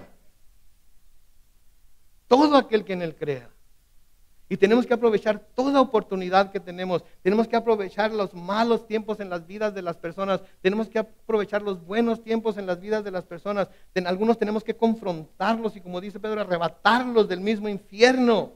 Todo aquel que en Él crea. Y tenemos que aprovechar toda oportunidad que tenemos. Tenemos que aprovechar los malos tiempos en las vidas de las personas. Tenemos que aprovechar los buenos tiempos en las vidas de las personas. Algunos tenemos que confrontarlos y, como dice Pedro, arrebatarlos del mismo infierno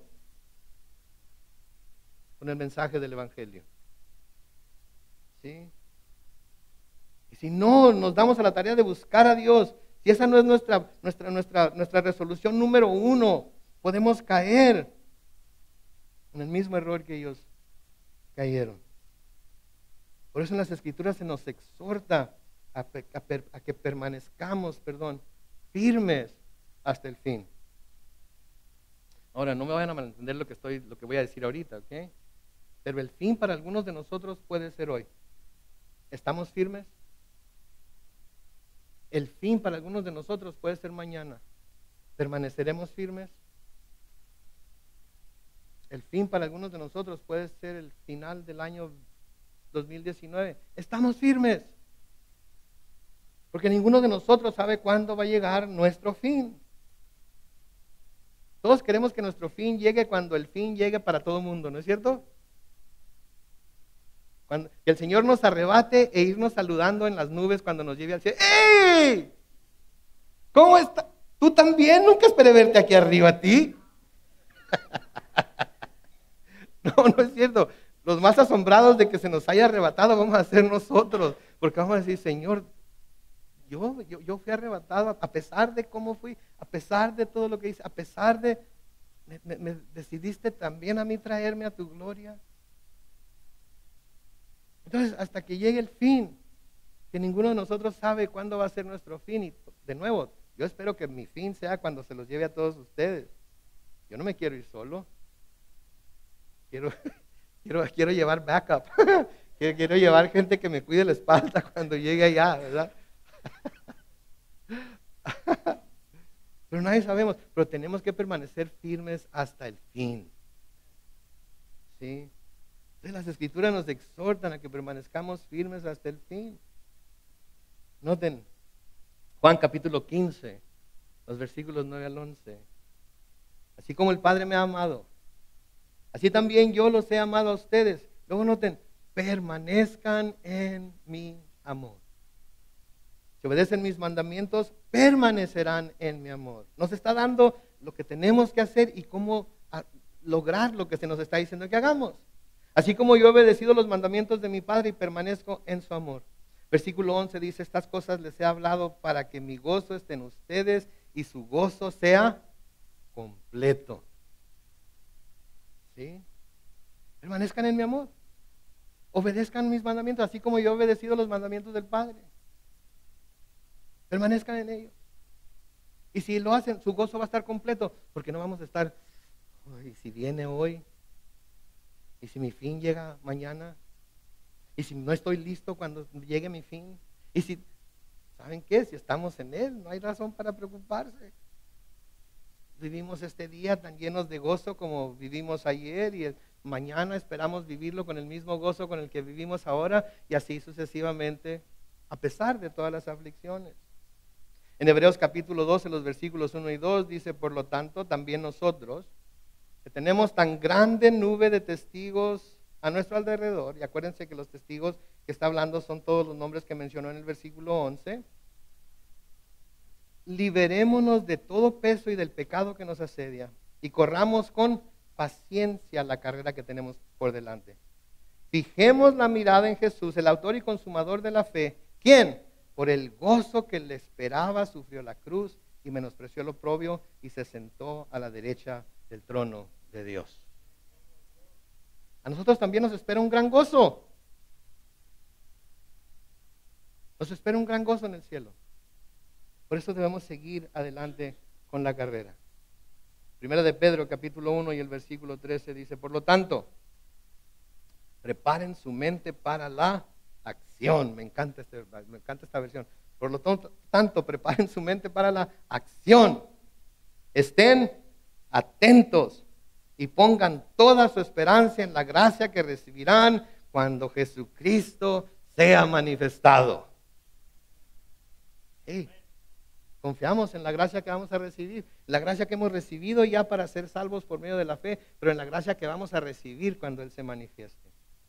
con el mensaje del Evangelio. ¿Sí? Y si no nos damos a la tarea de buscar a Dios, si esa no es nuestra resolución número 1, podemos caer en el mismo error que ellos cayeron. Por eso en las Escrituras se nos exhorta a que permanezcamos, firmes hasta el fin. Ahora, no me vayan a malentender lo que voy a decir ahorita, ¿ok? Pero el fin para algunos de nosotros puede ser hoy. ¿Estamos firmes? El fin para algunos de nosotros puede ser mañana. ¿Permaneceremos firmes? El fin para algunos de nosotros puede ser el final del año 2019. ¿Estamos firmes? Porque ninguno de nosotros sabe cuándo va a llegar nuestro fin. Todos queremos que nuestro fin llegue cuando el fin llegue para todo el mundo, ¿no es cierto? Que el Señor nos arrebate e irnos saludando en las nubes cuando nos lleve al cielo. ¡Ey! ¿Cómo está? ¿Tú también? Nunca esperé verte aquí arriba a ti. No es cierto. Los más asombrados de que se nos haya arrebatado vamos a ser nosotros. Porque vamos a decir, Señor, yo fui arrebatado a pesar de cómo fui, a pesar de todo lo que hice, a pesar de... Me decidiste también a mí traerme a tu gloria. Entonces, hasta que llegue el fin, que ninguno de nosotros sabe cuándo va a ser nuestro fin. Y de nuevo, yo espero que mi fin sea cuando se los lleve a todos ustedes. Yo no me quiero ir solo. Quiero llevar backup. Quiero llevar gente que me cuide la espalda cuando llegue allá, ¿verdad? Pero nadie sabemos. Pero tenemos que permanecer firmes hasta el fin. ¿Sí? Entonces las Escrituras nos exhortan a que permanezcamos firmes hasta el fin. Noten, Juan capítulo 15, los versículos 9 al 11. Así como el Padre me ha amado, así también yo los he amado a ustedes. Luego noten, permanezcan en mi amor. Si obedecen mis mandamientos, permanecerán en mi amor. Nos está dando lo que tenemos que hacer y cómo lograr lo que se nos está diciendo que hagamos. Así como yo he obedecido los mandamientos de mi Padre y permanezco en su amor. Versículo 11 dice, estas cosas les he hablado para que mi gozo esté en ustedes y su gozo sea completo. ¿Sí? Permanezcan en mi amor. Obedezcan mis mandamientos, así como yo he obedecido los mandamientos del Padre. Permanezcan en ellos. Y si lo hacen, su gozo va a estar completo, porque no vamos a estar, ¿y si viene hoy? ¿Y si mi fin llega mañana? ¿Y si no estoy listo cuando llegue mi fin? ¿Y si, saben qué? Si estamos en Él, no hay razón para preocuparse. Vivimos este día tan llenos de gozo como vivimos ayer y mañana esperamos vivirlo con el mismo gozo con el que vivimos ahora y así sucesivamente, a pesar de todas las aflicciones. En Hebreos capítulo 12, los versículos 1 y 2 dice, por lo tanto, también nosotros, que tenemos tan grande nube de testigos a nuestro alrededor, y acuérdense que los testigos que está hablando son todos los nombres que mencionó en el versículo 11, liberémonos de todo peso y del pecado que nos asedia, y corramos con paciencia la carrera que tenemos por delante. Fijemos la mirada en Jesús, el autor y consumador de la fe, quien, por el gozo que le esperaba, sufrió la cruz y menospreció el oprobio y se sentó a la derecha del trono de Dios. A nosotros también nos espera un gran gozo. Nos espera un gran gozo en el cielo. Por eso debemos seguir adelante con la carrera. Primera de Pedro, capítulo 1 y el versículo 13 dice, por lo tanto, preparen su mente para la acción. Me encanta esta versión. Por lo tanto, preparen su mente para la acción. Estén atentos y pongan toda su esperanza en la gracia que recibirán cuando Jesucristo sea manifestado. Hey, confiamos en la gracia que vamos a recibir, la gracia que hemos recibido ya para ser salvos por medio de la fe, pero en la gracia que vamos a recibir cuando Él se manifieste.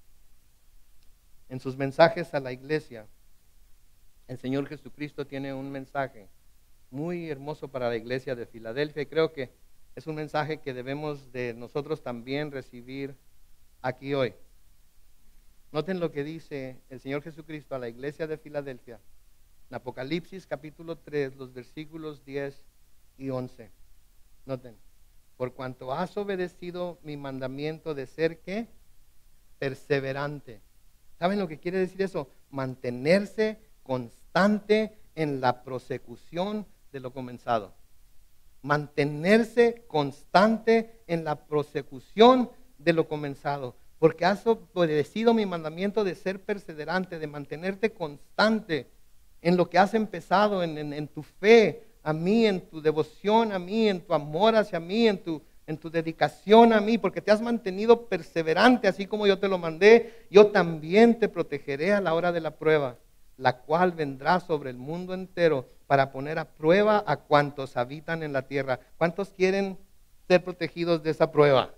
En sus mensajes a la iglesia, el Señor Jesucristo tiene un mensaje muy hermoso para la iglesia de Filadelfia y creo que es un mensaje que debemos de nosotros también recibir aquí hoy. Noten lo que dice el Señor Jesucristo a la iglesia de Filadelfia en Apocalipsis capítulo 3, los versículos 10 y 11. Noten, por cuanto has obedecido mi mandamiento de ser ¿qué? Perseverante. ¿Saben lo que quiere decir eso? Mantenerse constante en la prosecución de lo comenzado. Mantenerse constante en la prosecución de lo comenzado. Porque has obedecido mi mandamiento de ser perseverante, de mantenerte constante en lo que has empezado, en tu fe a mí, en tu devoción a mí, en tu amor hacia mí, en tu dedicación a mí, porque te has mantenido perseverante, así como yo te lo mandé, yo también te protegeré a la hora de la prueba, la cual vendrá sobre el mundo entero para poner a prueba a cuantos habitan en la tierra. ¿Cuántos quieren ser protegidos de esa prueba?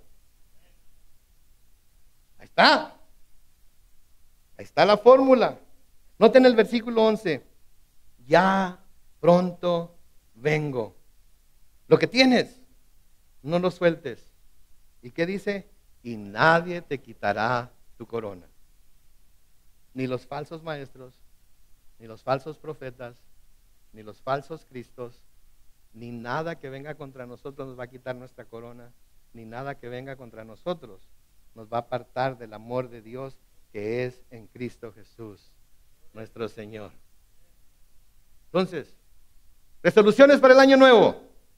Ahí está. Ahí está la fórmula. Noten el versículo 11. Ya pronto vengo. Lo que tienes, no lo sueltes. ¿Y qué dice? Y nadie te quitará tu corona. Ni los falsos maestros, ni los falsos profetas, ni los falsos cristos, ni nada que venga contra nosotros nos va a quitar nuestra corona, ni nada que venga contra nosotros nos va a apartar del amor de Dios que es en Cristo Jesús, nuestro Señor. Entonces, resoluciones para el año nuevo.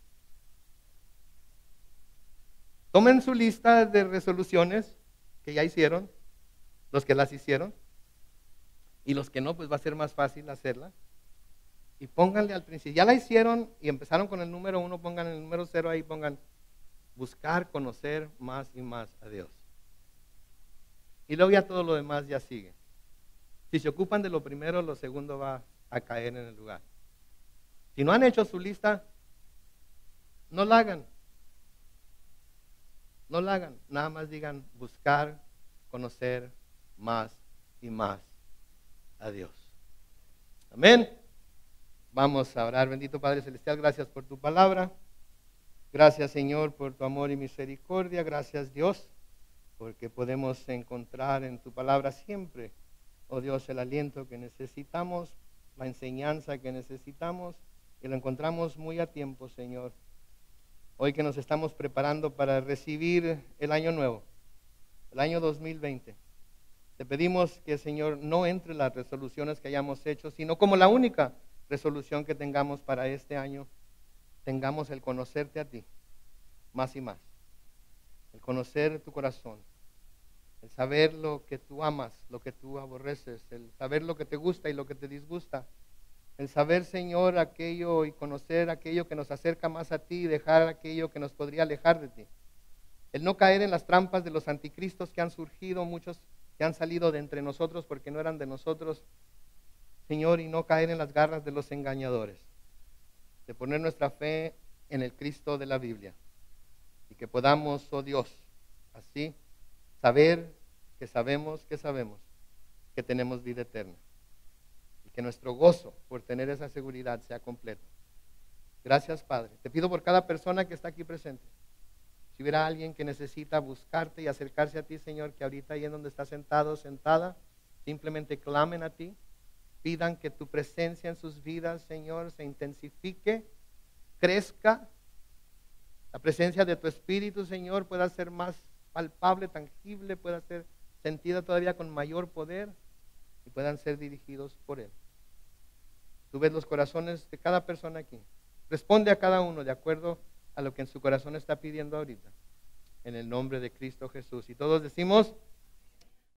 Tomen su lista de resoluciones que ya hicieron, los que las hicieron, y los que no, pues va a ser más fácil hacerla. Y pónganle al principio, ya la hicieron y empezaron con el número 1, pongan el número 0 ahí, pongan buscar, conocer más y más a Dios. Y luego ya todo lo demás ya sigue. Si se ocupan de lo primero, lo segundo va a caer en el lugar. Si no han hecho su lista, no la hagan. No la hagan, nada más digan buscar, conocer más y más a Dios. Amén. Vamos a orar. Bendito Padre Celestial, gracias por tu palabra. Gracias, Señor, por tu amor y misericordia. Gracias, Dios, porque podemos encontrar en tu palabra siempre, oh Dios, el aliento que necesitamos, la enseñanza que necesitamos, y lo encontramos muy a tiempo, Señor. Hoy que nos estamos preparando para recibir el año nuevo, el año 2020. Te pedimos que, Señor, no entre las resoluciones que hayamos hecho, sino como la única resolución que tengamos para este año, tengamos el conocerte a ti, más y más. El conocer tu corazón, el saber lo que tú amas, lo que tú aborreces, el saber lo que te gusta y lo que te disgusta. El saber, Señor, aquello y conocer aquello que nos acerca más a ti y dejar aquello que nos podría alejar de ti. El no caer en las trampas de los anticristos que han surgido, muchos que han salido de entre nosotros porque no eran de nosotros, Señor, y no caer en las garras de los engañadores. De poner nuestra fe en el Cristo de la Biblia. Y que podamos, oh Dios, así saber que sabemos que tenemos vida eterna. Que nuestro gozo por tener esa seguridad sea completo. Gracias, Padre. Te pido por cada persona que está aquí presente. Si hubiera alguien que necesita buscarte y acercarse a ti, Señor, que ahorita ahí en donde está sentado, sentada, simplemente clamen a ti. Pidan que tu presencia en sus vidas, Señor, se intensifique, crezca. La presencia de tu Espíritu, Señor, pueda ser más palpable, tangible, pueda ser sentida todavía con mayor poder y puedan ser dirigidos por Él. Tú ves los corazones de cada persona aquí. Responde a cada uno de acuerdo a lo que en su corazón está pidiendo ahorita. En el nombre de Cristo Jesús. Y todos decimos...